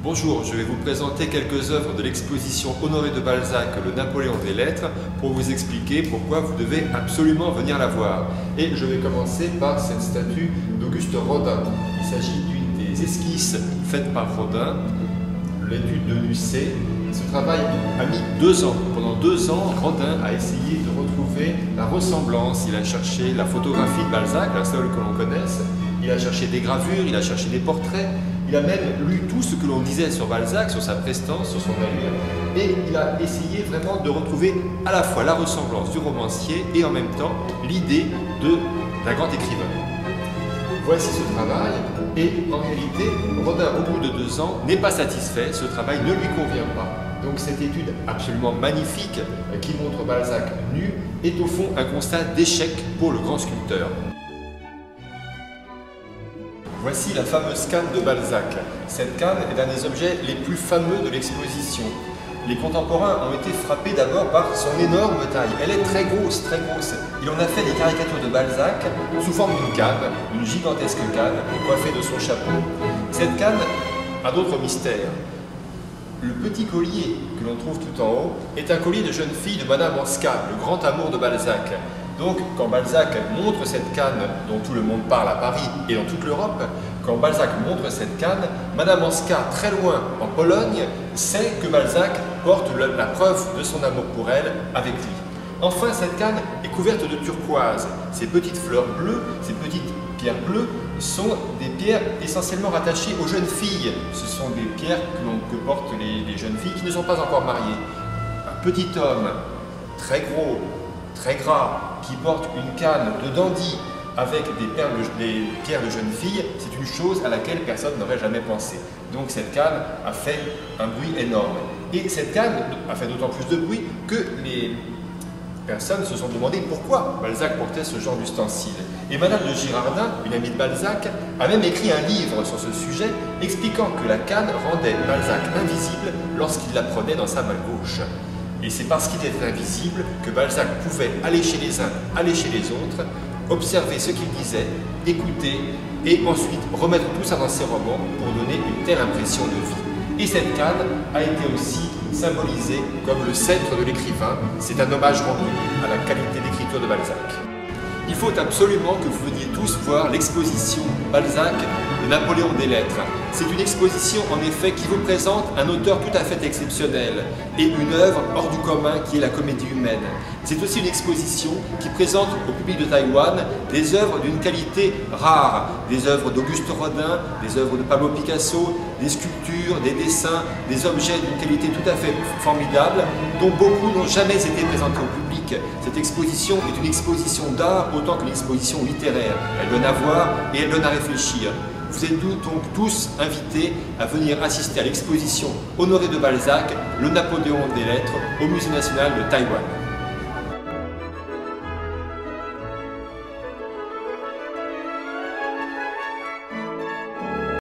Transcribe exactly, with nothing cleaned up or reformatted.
Bonjour, je vais vous présenter quelques œuvres de l'exposition Honoré de Balzac, le Napoléon des lettres, pour vous expliquer pourquoi vous devez absolument venir la voir. Et je vais commencer par cette statue d'Auguste Rodin. Il s'agit d'une des esquisses faites par Rodin, l'étude de Lucé. Ce travail a mis deux ans. Pendant deux ans, Rodin a essayé de retrouver la ressemblance. Il a cherché la photographie de Balzac, la seule que l'on connaisse. Il a cherché des gravures, il a cherché des portraits. Il a même lu tout ce que l'on disait sur Balzac, sur sa prestance, sur son allure. Et il a essayé vraiment de retrouver à la fois la ressemblance du romancier et en même temps l'idée d'un grand écrivain. Voici ce travail, et en réalité, Rodin, au bout de deux ans, n'est pas satisfait, ce travail ne lui convient pas. Donc cette étude absolument magnifique, qui montre Balzac nu, est au fond un constat d'échec pour le grand sculpteur. Voici la fameuse canne de Balzac. Cette canne est l'un des objets les plus fameux de l'exposition. Les contemporains ont été frappés d'abord par son énorme taille. Elle est très grosse, très grosse. Il en a fait des caricatures de Balzac sous forme d'une canne, une gigantesque canne, coiffée de son chapeau. Cette canne a d'autres mystères. Le petit collier que l'on trouve tout en haut est un collier de jeune fille de Madame Anska, le grand amour de Balzac. Donc, quand Balzac montre cette canne dont tout le monde parle à Paris et dans toute l'Europe, quand Balzac montre cette canne, Madame Anska, très loin en Pologne, sait que Balzac porte la preuve de son amour pour elle avec lui. Enfin, cette canne est couverte de turquoise. Ces petites fleurs bleues, ces petites pierres bleues, sont des pierres essentiellement rattachées aux jeunes filles. Ce sont des pierres que, que portent les, les jeunes filles qui ne sont pas encore mariées. Un petit homme, très gros, très gras, qui porte une canne de dandy avec des, perles, des pierres de jeune fille, c'est une chose à laquelle personne n'aurait jamais pensé. Donc cette canne a fait un bruit énorme. Et cette canne a fait d'autant plus de bruit que les personnes se sont demandé pourquoi Balzac portait ce genre d'ustensile. Et Madame de Girardin, une amie de Balzac, a même écrit un livre sur ce sujet expliquant que la canne rendait Balzac invisible lorsqu'il la prenait dans sa main gauche. Et c'est parce qu'il était invisible que Balzac pouvait aller chez les uns, aller chez les autres, observer ce qu'il disait, écouter et ensuite remettre tout ça dans ses romans pour donner une telle impression de vie. Et cette canne a été aussi symbolisée comme le sceptre de l'écrivain. C'est un hommage rendu à la qualité d'écriture de Balzac. Il faut absolument que vous veniez tous voir l'exposition Balzac, le Napoléon des lettres. C'est une exposition en effet qui vous présente un auteur tout à fait exceptionnel et une œuvre hors du commun qui est la comédie humaine. C'est aussi une exposition qui présente au public de Taïwan des œuvres d'une qualité rare, des œuvres d'Auguste Rodin, des œuvres de Pablo Picasso, des sculptures, des dessins, des objets d'une qualité tout à fait formidable dont beaucoup n'ont jamais été présentés au public. Cette exposition est une exposition d'art autant qu'une exposition littéraire. Elle donne à voir et elle donne à réfléchir. Vous êtes donc tous invités à venir assister à l'exposition Honoré de Balzac, le Napoléon des lettres, au Musée national de Taïwan.